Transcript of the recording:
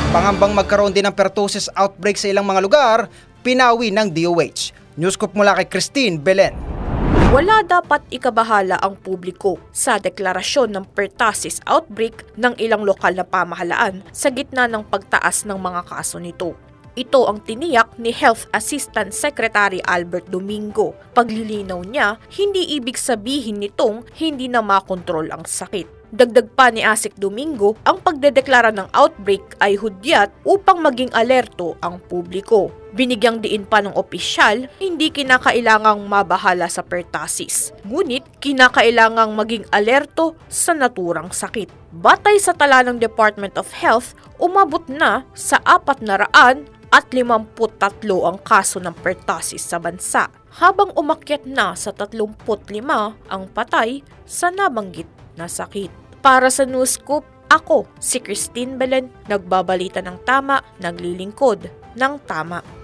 Pangambang magkaroon din ng pertussis outbreak sa ilang mga lugar, pinawi ng DOH. Newscoop mula kay Christine Belen. Wala dapat ikabahala ang publiko sa deklarasyon ng pertussis outbreak ng ilang lokal na pamahalaan sa gitna ng pagtaas ng mga kaso nito. Ito ang tiniyak ni Health Assistant Secretary Albert Domingo. Paglilinaw niya, hindi ibig sabihin nitong hindi na makontrol ang sakit. Dagdag pa ni Asik Domingo, ang pagdedeklara ng outbreak ay hudyat upang maging alerto ang publiko. Binigyang diin pa ng opisyal, hindi kinakailangang mabahala sa pertussis, ngunit kinakailangang maging alerto sa naturang sakit. Batay sa tala ng Department of Health, umabot na sa 453 ang kaso ng pertussis sa bansa, habang umakyat na sa 35 ang patay sa nabanggit na sakit. Para sa Newscoop, ako si Christine Belen, nagbabalita ng tama, naglilingkod ng tama.